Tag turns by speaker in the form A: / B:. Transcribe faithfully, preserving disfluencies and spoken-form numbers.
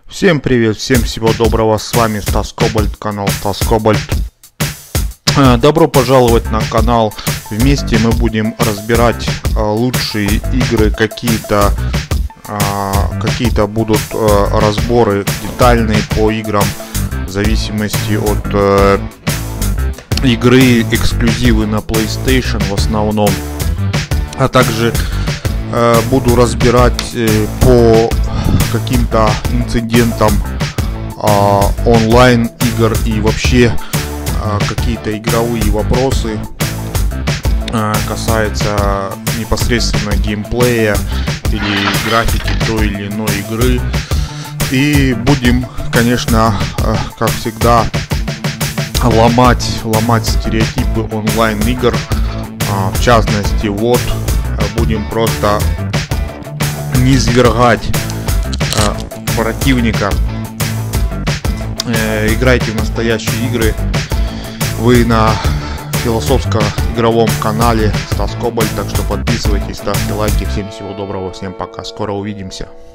A: Всем привет, всем всего доброго, с вами Стас Кобальт, канал Стас Кобальт. Добро пожаловать на канал. Вместе мы будем разбирать лучшие игры, какие-то какие-то будут разборы детальные по играм в зависимости от игры, эксклюзивы на PlayStation в основном, а также буду разбирать по каким-то инцидентам а, онлайн игр и вообще а, какие-то игровые вопросы а, касается непосредственно геймплея или графики той или иной игры. И будем, конечно, а, как всегда, ломать ломать стереотипы онлайн игр. А, в частности, вот будем просто низвергать противника. Э, играйте в настоящие игры. Вы на философско-игровом канале Стас Кобальт, так что подписывайтесь, ставьте лайки. Всем всего доброго, всем пока, скоро увидимся.